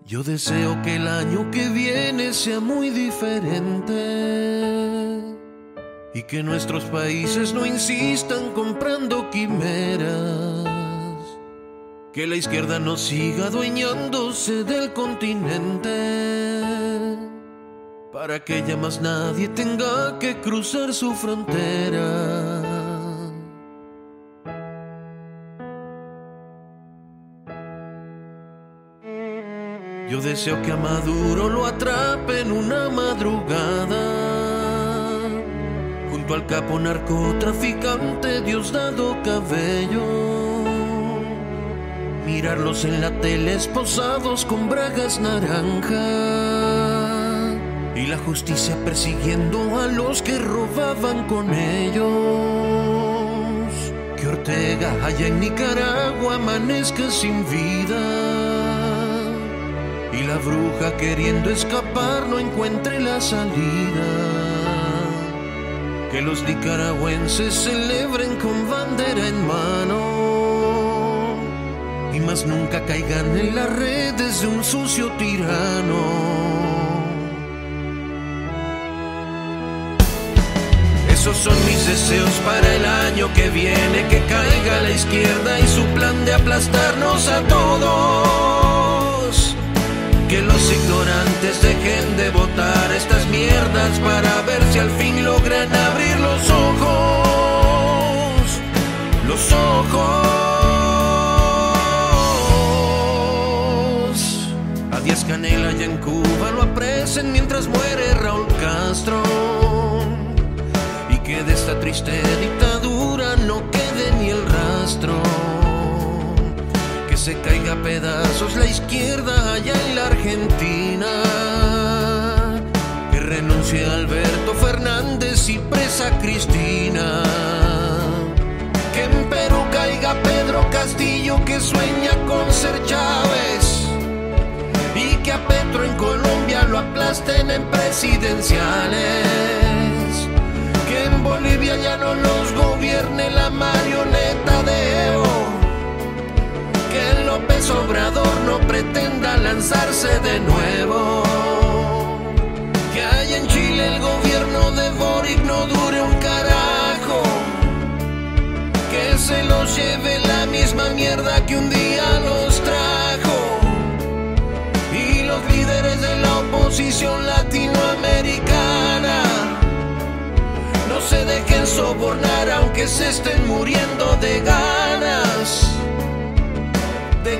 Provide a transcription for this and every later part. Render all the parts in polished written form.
Yo deseo que el año que viene sea muy diferente y que nuestros países no insistan comprando quimeras, que la izquierda no siga adueñándose del continente, para que ya más nadie tenga que cruzar su frontera. Yo deseo que a Maduro lo atrape en una madrugada, junto al capo narcotraficante Diosdado Cabello, mirarlos en la tele esposados con bragas naranja, y la justicia persiguiendo a los que robaban con ellos. Que Ortega allá en Nicaragua amanezca sin vida, y la bruja queriendo escapar no encuentre la salida. Que los nicaragüenses celebren con bandera en mano, y más nunca caigan en las redes de un sucio tirano. Esos son mis deseos para el año que viene, que caiga la izquierda y su plan de aplastarnos a todos. Que los ignorantes dejen de votar estas mierdas para ver si al fin logran abrir los ojos. Los ojos. A Díaz-Canel allá en Cuba lo apresen mientras muere Raúl Castro, y que de esta triste dictadura no quede ni el rastro. Que se caiga a pedazos la izquierda allá en la Argentina, que renuncie Alberto Fernández y presa Cristina. Que en Perú caiga Pedro Castillo, que sueña con ser Chávez, y que a Petro en Colombia lo aplasten en presidenciales. Que en Bolivia ya no los gobierne la marioneta de Evo. Que López Obrador no pretenda lanzarse de nuevo. Que haya en Chile el gobierno de Boric no dure un carajo. Que se los lleve la misma mierda que un día los trajo. Y los líderes de la oposición latinoamericana no se dejen sobornar aunque se estén muriendo de ganas. De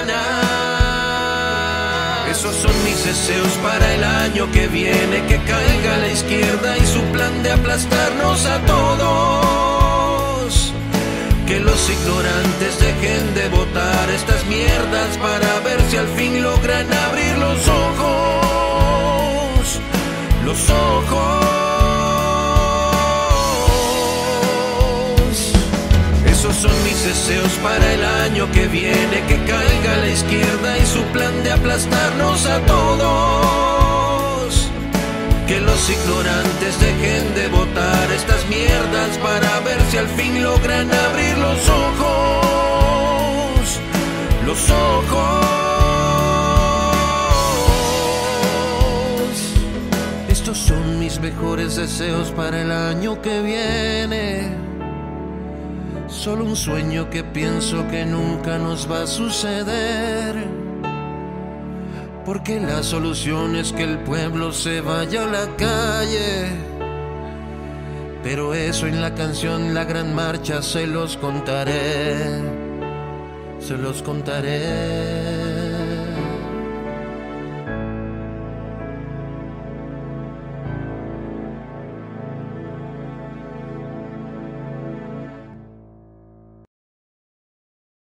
ganas. Esos son mis deseos para el año que viene, que caiga la izquierda y su plan de aplastarnos a todos. Que los ignorantes dejen de votar estas mierdas para ver si al fin logran abrir los ojos. Los ojos. Esos son mis deseos para el año que viene, que caiga la izquierda y su plan de aplastarnos a todos. Que los ignorantes dejen de votar estas mierdas para ver si al fin logran abrir los ojos. Los ojos. Estos son mis mejores deseos para el año que viene. Solo un sueño que pienso que nunca nos va a suceder, porque la solución es que el pueblo se vaya a la calle. Pero eso en la canción La Gran Marcha se los contaré. Se los contaré.